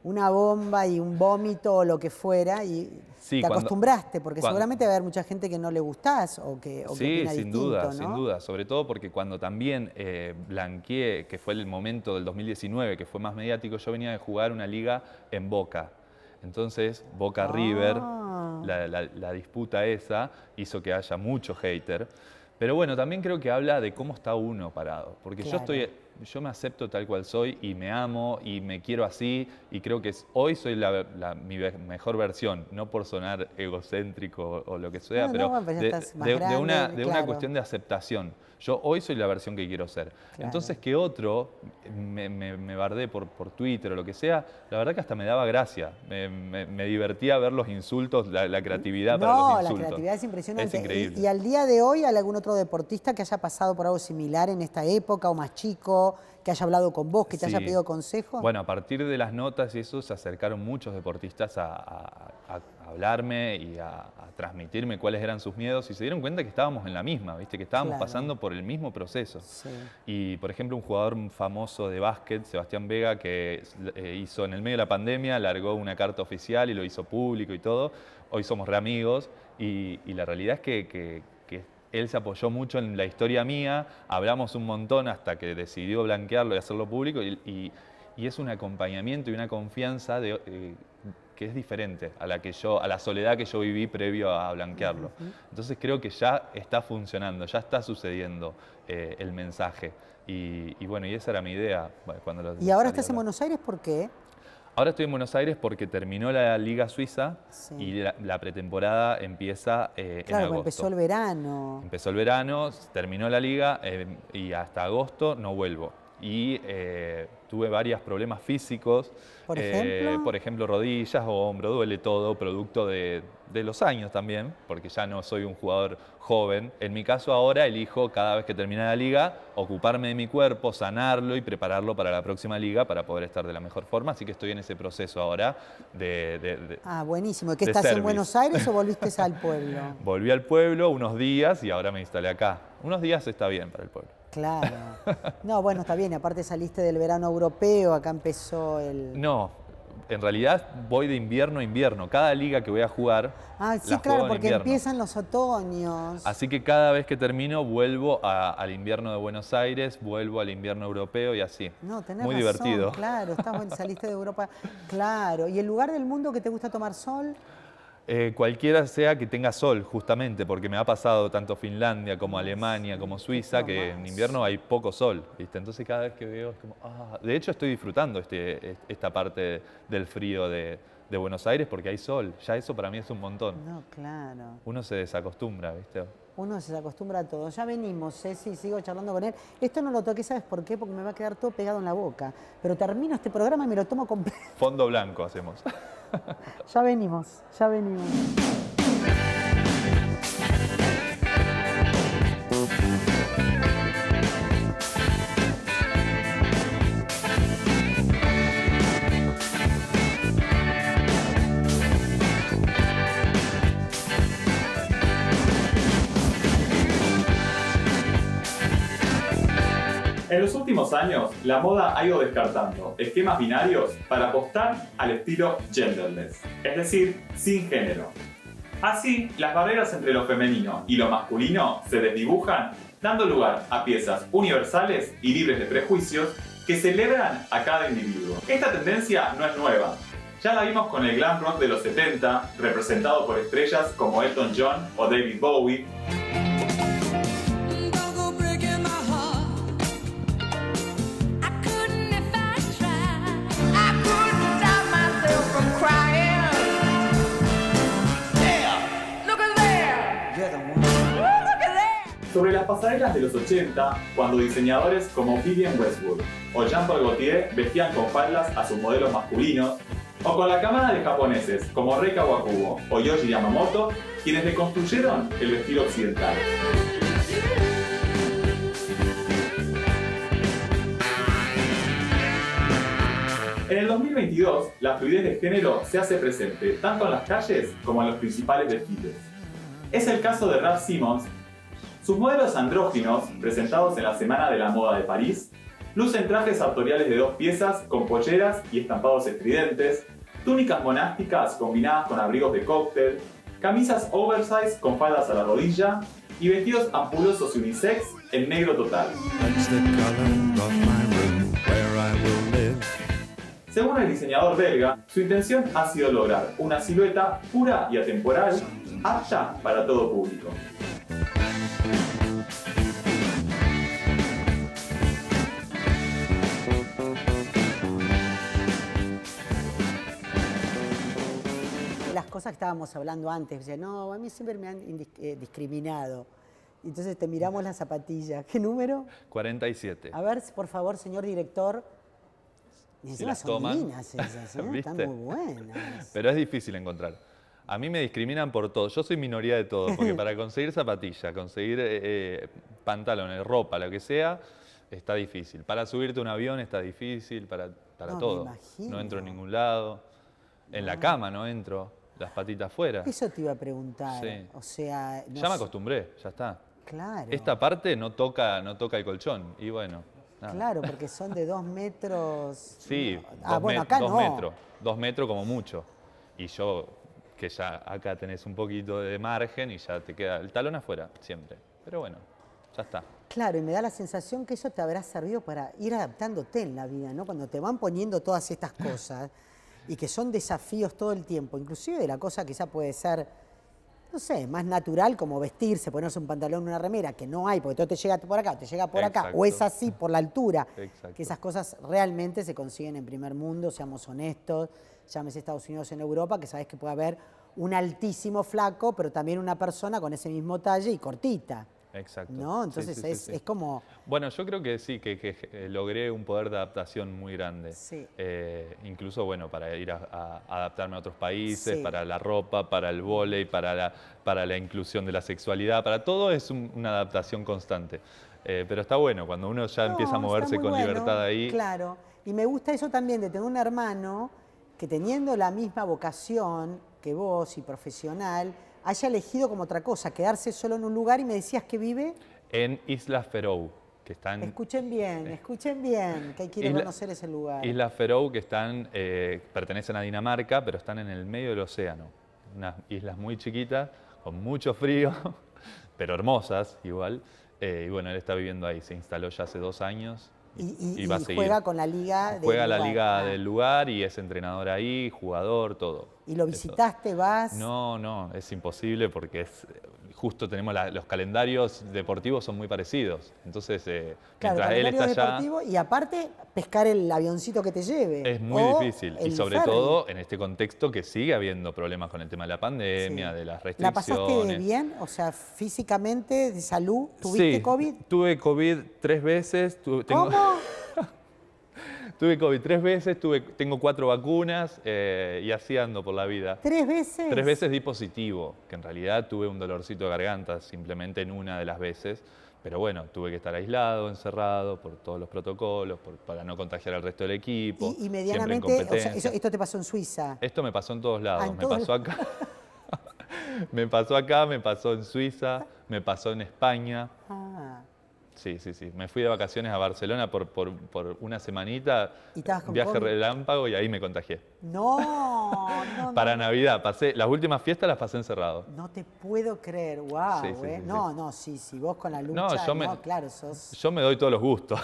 una bomba y un vómito o lo que fuera y sí, te cuando, acostumbraste, porque cuando, seguramente va a haber mucha gente que no le gustás o que, o sí, que opina sin distinto, duda, ¿no? sin duda, sobre todo porque cuando también eh, blanqueé, que fue el momento del dos mil diecinueve, que fue más mediático, yo venía de jugar una liga en Boca. Entonces, Boca-River, Ah. la, la, la disputa esa, hizo que haya mucho hater. Pero bueno, también creo que habla de cómo está uno parado. Porque Claro. yo estoy, yo me acepto tal cual soy y me amo y me quiero así. Y creo que es, hoy soy la, la, mi ve- mejor versión, no por sonar egocéntrico o, o lo que sea, No, pero no, pues ya de, estás más de- de grande, una, de una claro. cuestión de aceptación. Yo hoy soy la versión que quiero ser. Claro. Entonces que otro me, me, me bardee por, por Twitter o lo que sea, la verdad que hasta me daba gracia. Me, me- me divertía ver los insultos, la, la creatividad para No, los la insultos. creatividad es impresionante. Es increíble. Y, y al día de hoy, ¿hay algún otro deportista que haya pasado por algo similar en esta época o más chico, que haya hablado con vos, que te Sí. haya pedido consejos? Bueno, a partir de las notas y eso se acercaron muchos deportistas a, a- a hablarme y a, a transmitirme cuáles eran sus miedos y se dieron cuenta que estábamos en la misma, ¿viste? Que estábamos Claro. pasando por el mismo proceso. Sí. Y, por ejemplo, un jugador famoso de básquet, Sebastián Vega, que eh, hizo en el medio de la pandemia, largó una carta oficial y lo hizo público y todo. Hoy somos re amigos y, y la realidad es que, que- que él se apoyó mucho en la historia mía, hablamos un montón hasta que decidió blanquearlo y hacerlo público y, y- y es un acompañamiento y una confianza de, eh, que es diferente a la, que yo, a la soledad que yo viví previo a blanquearlo. Ujú. Entonces creo que ya está funcionando, ya está sucediendo eh, el mensaje. Y, y bueno, y esa era mi idea. bueno, Cuando lo- ¿Y ahora salí a estás en hablar. Buenos Aires por qué? Ahora estoy en Buenos Aires porque terminó la Liga Suiza Sí. y la, la pretemporada empieza eh, en Claro, agosto. empezó el verano. Empezó el verano, terminó la liga eh, y hasta agosto no vuelvo. Y eh, tuve varios problemas físicos. ¿Por eh, ejemplo? por ejemplo, rodillas o hombro, duele todo, producto de, de los años también, porque ya no soy un jugador joven. En mi caso ahora elijo, cada vez que termina la liga, ocuparme de mi cuerpo, sanarlo y prepararlo para la próxima liga para poder estar de la mejor forma. Así que estoy en ese proceso ahora de... de- de- Ah, buenísimo. ¿Y qué de estás en service. Buenos Aires o volviste al pueblo? Volví al pueblo unos días y ahora me instalé acá. Unos días está bien para el pueblo. Claro. No, bueno, está bien. Aparte saliste del verano europeo, acá empezó el... No, en realidad voy de invierno a invierno. Cada liga que voy a jugar, Ah, sí, la claro, juego en porque invierno. empiezan los otoños. Así que cada vez que termino vuelvo a- al invierno de Buenos Aires, vuelvo al invierno europeo y así. No, tenés Muy razón, divertido. claro, estás bueno, saliste de Europa. Claro. ¿Y el lugar del mundo que te gusta tomar sol? Eh, cualquiera sea que tenga sol, justamente, porque me ha pasado tanto Finlandia como Alemania como Suiza, que en invierno hay poco sol, ¿viste? Entonces cada vez que veo es como, ah, de hecho estoy disfrutando este, esta parte del frío de, de Buenos Aires porque hay sol, ya eso para mí es un montón. No, claro. Uno se desacostumbra, ¿viste? Uno se acostumbra a todo. Ya venimos, Ceci, sigo charlando con él. Esto no lo toqué, ¿sabes por qué? Porque me va a quedar todo pegado en la boca. Pero termino este programa y me lo tomo completo. Fondo blanco hacemos. Ya venimos, ya venimos. En los últimos años, la moda ha ido descartando esquemas binarios para apostar al estilo genderless, es decir, sin género. Así, las barreras entre lo femenino y lo masculino se desdibujan, dando lugar a piezas universales y libres de prejuicios que celebran a cada individuo. Esta tendencia no es nueva. Ya la vimos con el glam rock de los setenta, representado por estrellas como Elton John o David Bowie. Sobre las pasarelas de los ochenta, cuando diseñadores como Vivienne Westwood o Jean-Paul Gaultier vestían con faldas a sus modelos masculinos, o con la camada de japoneses como Rei Kawakubo o Yohji Yamamoto, quienes deconstruyeron el vestido occidental. En el dos mil veintidós, la fluidez de género se hace presente tanto en las calles como en los principales desfiles. Es el caso de Raf Simons. Sus modelos andróginos, presentados en la Semana de la Moda de París, Lucen trajes sartoriales de dos piezas con polleras y estampados estridentes, túnicas monásticas combinadas con abrigos de cóctel, camisas oversize con faldas a la rodilla y vestidos ampulosos y unisex en negro total. Según el diseñador belga, su intención ha sido lograr una silueta pura y atemporal, apta para todo público. Las cosas que estábamos hablando antes, decía, no, a mí siempre me han eh, discriminado. Entonces te miramos las zapatillas. ¿Qué número? cuarenta y siete. A ver, por favor, señor director. Y Si encima las son toman, divinas esas, ¿eh? Están ¿viste? muy buenas. Pero es difícil encontrar. A mí me discriminan por todo. Yo soy minoría de todo, porque para conseguir zapatillas, conseguir eh, pantalones, ropa, lo que sea, está difícil. Para subirte a un avión está difícil, para, para No, me todo. imagino. No entro en ningún lado. En la cama no entro, las patitas fuera. Eso te iba a preguntar. Sí. O sea, no Ya me sé- acostumbré, ya está. Claro. Esta parte no toca, no toca el colchón. Y bueno, nada. Claro, porque son de dos metros. Sí, Ah, dos, bueno, met- acá dos no. metros. Dos metros como mucho. Y yo, que ya acá tenés un poquito de margen y ya te queda el talón afuera, siempre. Pero bueno, ya está. Claro, y me da la sensación que eso te habrá servido para ir adaptándote en la vida, ¿no? Cuando te van poniendo todas estas cosas y que son desafíos todo el tiempo, inclusive de la cosa quizá puede ser, no sé, más natural como vestirse, ponerse un pantalón, una remera, que no hay, porque todo te llega por acá, te llega por acá, Exacto. o es así por la altura, Exacto. que esas cosas realmente se consiguen en primer mundo, seamos honestos, llámese Estados Unidos en Europa, que sabes que puede haber un altísimo flaco, pero también una persona con ese mismo talle y cortita. Exacto. ¿No? Sí, Entonces sí, sí, es, sí. es como... Bueno, yo creo que sí, que, que, eh, logré un poder de adaptación muy grande. Sí. Eh, incluso, bueno, para ir a, a adaptarme a otros países, Sí. para la ropa, para el vóley, para la, para la inclusión de la sexualidad, para todo es un- una adaptación constante. Eh, pero está bueno, cuando uno ya No, empieza a está moverse muy con bueno, libertad ahí. Claro. Y me gusta eso también de tener un hermano que teniendo la misma vocación que vos y profesional, haya elegido como otra cosa, quedarse solo en un lugar y me decías que vive... En Islas Feroe, que están... Escuchen bien, escuchen bien, que hay que ir a Isla- conocer ese lugar. Islas Feroe que están, eh, pertenecen a Dinamarca, pero están en el medio del océano. Unas islas muy chiquitas, con mucho frío, pero hermosas igual. Eh, y bueno, él está viviendo ahí, se instaló ya hace dos años. Y, y- y va a y seguir. juega con la liga del Juega la lugar. liga Ah. del lugar y es entrenador ahí, jugador, todo. ¿Y lo Eso. visitaste, vas? No, no, es imposible porque es, justo tenemos la- los calendarios deportivos son muy parecidos. Entonces, eh, Claro, mientras él calendario está allá, deportivo y aparte pescar el avioncito que te lleve. es muy O difícil. Y el sobre ferry. todo en este contexto que sigue habiendo problemas con el tema de la pandemia, Sí. de las ¿La restricciones. pasaste bien? O sea, físicamente, de salud, ¿tuviste Sí, COVID? tuve COVID tres veces. tu- tengo- ¿Cómo? Tuve COVID tres veces, tuve, tengo cuatro vacunas eh, y así ando por la vida. ¿Tres veces? Tres veces di positivo, que en realidad tuve un dolorcito de garganta simplemente en una de las veces. Pero bueno, tuve que estar aislado, encerrado por todos los protocolos, por- para no contagiar al resto del equipo. Y, y siempre en medianamente, o sea, competencia. eso- esto te pasó en Suiza. Esto me pasó en todos lados. Ah, en me todos pasó acá. me pasó acá, me pasó en Suiza, me pasó en España. Ah, Sí, sí, sí. Me fui de vacaciones a Barcelona por, por, por una semanita, ¿Y estabas con viaje COVID? relámpago y ahí me contagié. no, no, Para no, Navidad, pasé, las últimas fiestas las pasé encerrado. no te puedo creer, wow, Sí, sí, eh. sí, No, no, sí, sí, vos con la lucha, No, no, yo me- claro, sos... Yo me doy todos los gustos.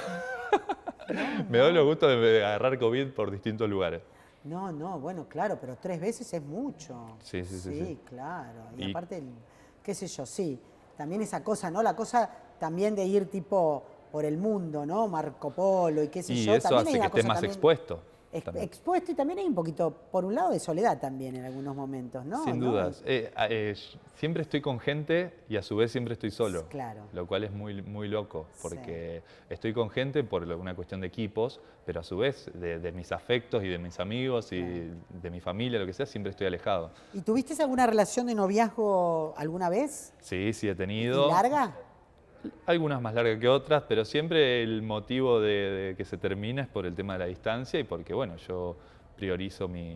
me doy los gustos de agarrar COVID por distintos lugares. No, no, bueno, claro, pero tres veces es mucho. Sí, sí, sí, sí. claro. Y, Y- aparte, el- qué sé yo, sí, también esa cosa, ¿no? La cosa también de ir tipo por el mundo, ¿no? Marco Polo y qué sé Y yo. eso también hace hay que una estés cosa más también expuesto. ex- también. expuesto y también hay un poquito, por un lado, de soledad también en algunos momentos, ¿no? Sin ¿No? dudas. Eh, eh, siempre estoy con gente y a su vez siempre estoy solo. Claro. Lo cual es muy, muy loco, porque estoy con gente por lo- una cuestión de equipos, pero a su vez de, de mis afectos y de mis amigos y de mi familia, lo que sea, siempre estoy alejado. ¿Y tuviste alguna relación de noviazgo alguna vez? Sí, sí he ¿Y tenido. larga? Algunas más largas que otras, pero siempre el motivo de, de que se termina es por el tema de la distancia y porque, bueno, yo priorizo mi, mi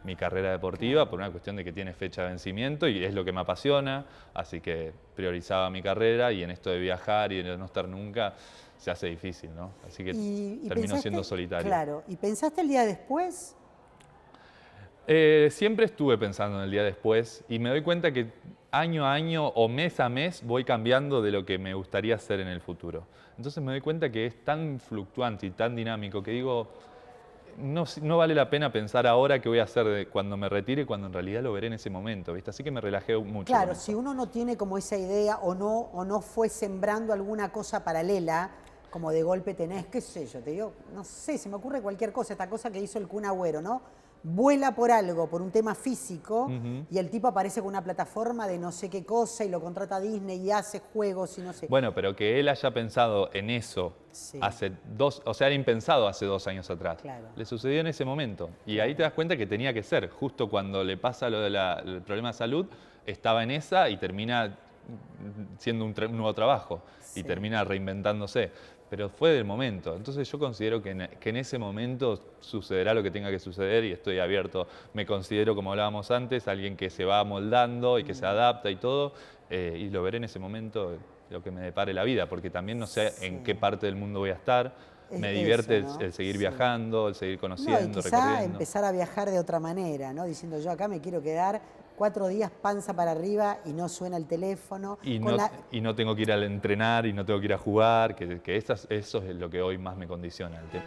mi carrera deportiva por una cuestión de que tiene fecha de vencimiento y es lo que me apasiona, así que priorizaba mi carrera y en esto de viajar y de no estar nunca se hace difícil, ¿no? Así que y, y termino pensaste, siendo solitario. Claro, ¿y pensaste el día después? Eh, siempre estuve pensando en el día después y me doy cuenta que año a año o mes a mes voy cambiando de lo que me gustaría hacer en el futuro. Entonces me doy cuenta que es tan fluctuante y tan dinámico que digo, no, no vale la pena pensar ahora qué voy a hacer de cuando me retire, cuando en realidad lo veré en ese momento, ¿viste? Así que me relajé mucho. Claro, si uno no tiene como esa idea o no, o no fue sembrando alguna cosa paralela, como de golpe tenés, qué sé yo, te digo, no sé, se me ocurre cualquier cosa, esta cosa que hizo el Kun Agüero, ¿no? Vuela por algo, por un tema físico, uh-huh. y el tipo aparece con una plataforma de no sé qué cosa y lo contrata a Disney y hace juegos y no sé. Bueno, pero que él haya pensado en eso sí. hace dos, o sea, era impensado hace dos años atrás. Claro. Le sucedió en ese momento. Y claro. ahí te das cuenta que tenía que ser. Justo cuando le pasa lo del problema de salud, estaba en esa y termina siendo un, un nuevo trabajo. Sí. Y termina reinventándose. Pero fue del momento. Entonces yo considero que en, que en ese momento sucederá lo que tenga que suceder y estoy abierto. Me considero, como hablábamos antes, alguien que se va amoldando y que se adapta y todo, eh, y lo veré en ese momento lo que me depare la vida, porque también no sé sí. en qué parte del mundo voy a estar. Es me divierte eso, ¿no? el, el seguir sí. viajando, el seguir conociendo, no, y quizá recorriendo. Empezar a viajar de otra manera, ¿no? Diciendo yo acá me quiero quedar cuatro días panza para arriba y no suena el teléfono. Y no, la... y no tengo que ir a entrenar y no tengo que ir a jugar, que, que esas, eso es lo que hoy más me condiciona. El tema.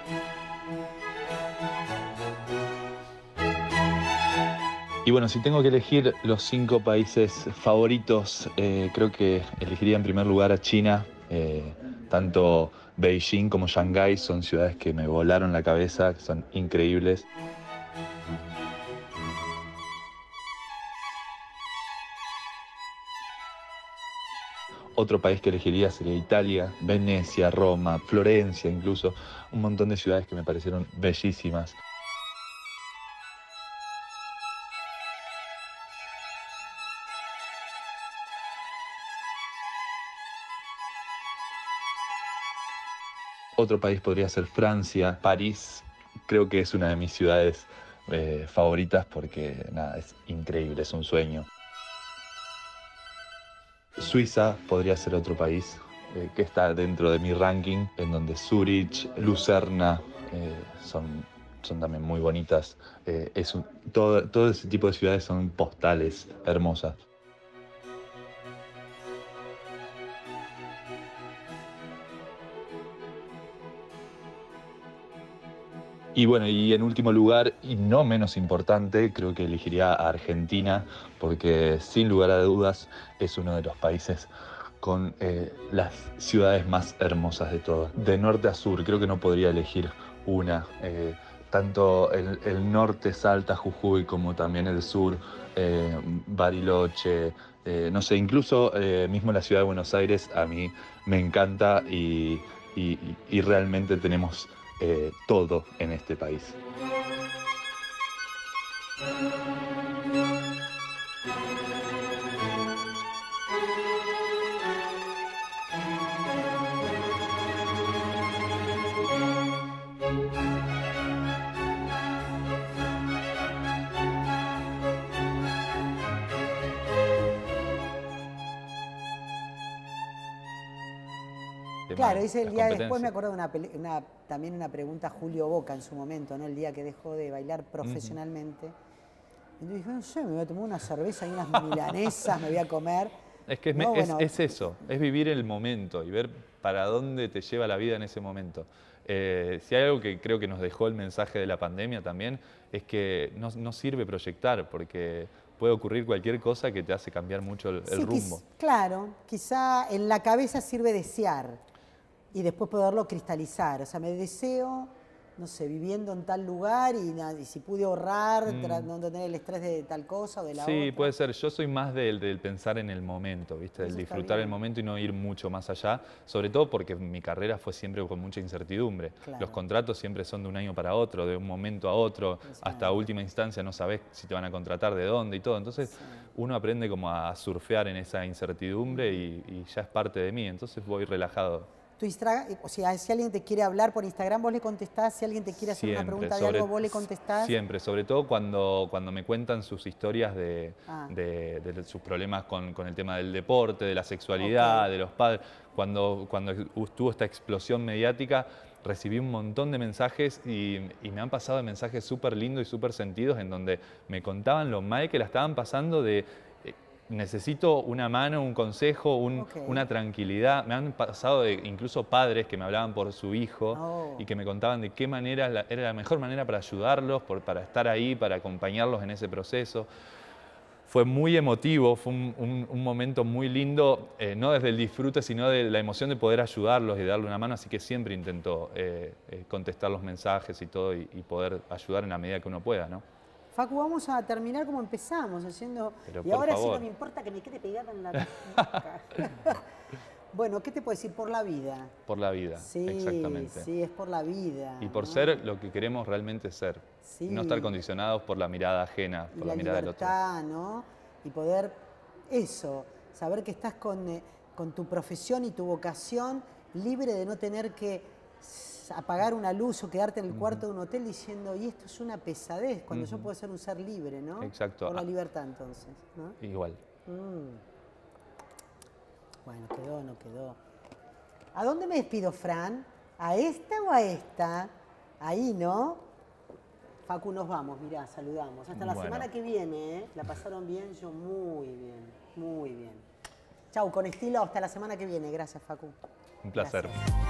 Y bueno, si tengo que elegir los cinco países favoritos, eh, creo que elegiría en primer lugar a China. Eh, tanto Beijing como Shanghái son ciudades que me volaron la cabeza, que son increíbles. Otro país que elegiría sería Italia, Venecia, Roma, Florencia incluso, un montón de ciudades que me parecieron bellísimas. Otro país podría ser Francia, París, creo que es una de mis ciudades eh, favoritas porque nada, es increíble, es un sueño. Suiza podría ser otro país eh, que está dentro de mi ranking, en donde Zurich, Lucerna eh, son, son también muy bonitas. Eh, es un, todo, todo ese tipo de ciudades son postales hermosas. Y bueno, y en último lugar, y no menos importante, creo que elegiría a Argentina, porque sin lugar a dudas es uno de los países con eh, las ciudades más hermosas de todas. De norte a sur, creo que no podría elegir una. Eh, tanto el, el norte, Salta, Jujuy, como también el sur, eh, Bariloche, eh, no sé, incluso eh, mismo la ciudad de Buenos Aires a mí me encanta y, y, y realmente tenemos Eh, todo en este país. Claro, dice el día después, me acuerdo de una, una, también una pregunta a Julio Boca en su momento, ¿no? El día que dejó de bailar profesionalmente. Uh-huh. Y yo dije, no sé, me voy a tomar una cerveza y unas milanesas, me voy a comer. Es que es, no, es, bueno, es eso, es vivir el momento y ver para dónde te lleva la vida en ese momento. Eh, si hay algo que creo que nos dejó el mensaje de la pandemia también, es que no, no sirve proyectar, porque puede ocurrir cualquier cosa que te hace cambiar mucho el, el sí, rumbo. Quiz, claro, quizá en la cabeza sirve desear y después poderlo cristalizar. O sea, me deseo, no sé, viviendo en tal lugar y, y si pude ahorrar, mm. no tener el estrés de tal cosa o de la sí, otra. Sí, puede ser. Yo soy más del, del pensar en el momento, ¿viste? Del Eso disfrutar el momento y no ir mucho más allá. Sobre todo porque mi carrera fue siempre con mucha incertidumbre. Claro. Los contratos siempre son de un año para otro, de un momento a otro. Exacto. Hasta última instancia no sabés si te van a contratar, de dónde y todo. Entonces sí. uno aprende como a surfear en esa incertidumbre y, y ya es parte de mí. Entonces voy relajado tu Instagram, o sea, si alguien te quiere hablar por Instagram, vos le contestás, si alguien te quiere hacer Siempre, una pregunta de sobre- algo, vos le contestás. Siempre, sobre todo cuando, cuando me cuentan sus historias de, Ah. de- de sus problemas con, con el tema del deporte, de la sexualidad, Ok. de los padres. Cuando, cuando estuvo esta explosión mediática, recibí un montón de mensajes y, y me han pasado de mensajes súper lindos y súper sentidos en donde me contaban lo mal que la estaban pasando de eh, necesito una mano, un consejo, un- Ok. una tranquilidad. Me han pasado de incluso padres que me hablaban por su hijo Oh. y que me contaban de qué manera la- era la mejor manera para ayudarlos, por- para estar ahí, para acompañarlos en ese proceso. Fue muy emotivo, fue un, un- un momento muy lindo, eh, no desde el disfrute, sino de la emoción de poder ayudarlos y darle una mano, así que siempre intento eh, eh, contestar los mensajes y todo y, y poder ayudar en la medida que uno pueda, ¿no? Facu, vamos a terminar como empezamos, haciendo... Pero y por ahora sí favor. no me importa que me quede pegada en la boca. Bueno, ¿qué te puedo decir? Por la vida. Por la vida, Sí, exactamente. sí, es por la vida. Y por ¿no? ser lo que queremos realmente ser. Sí. No estar condicionados por la mirada ajena, Y por la, la, mirada del otro. libertad, ¿no? Y poder, eso, saber que estás con, eh, con tu profesión y tu vocación, libre de no tener que s- apagar una luz o quedarte en el cuarto de un hotel diciendo, y esto es una pesadez, cuando yo Ujú. puedo ser un ser libre, ¿no? Exacto. Por la Ah. libertad, entonces, ¿no? Igual. Mm. Bueno, quedó, no quedó. ¿A dónde me despido, Fran? ¿A esta o a esta? Ahí, ¿no? Facu, nos vamos, mirá, saludamos. Hasta la Bueno. semana que viene, ¿eh? ¿La pasaron bien? Yo muy bien, muy bien. Chau, con estilo, hasta la semana que viene. Gracias, Facu. Un placer. Gracias.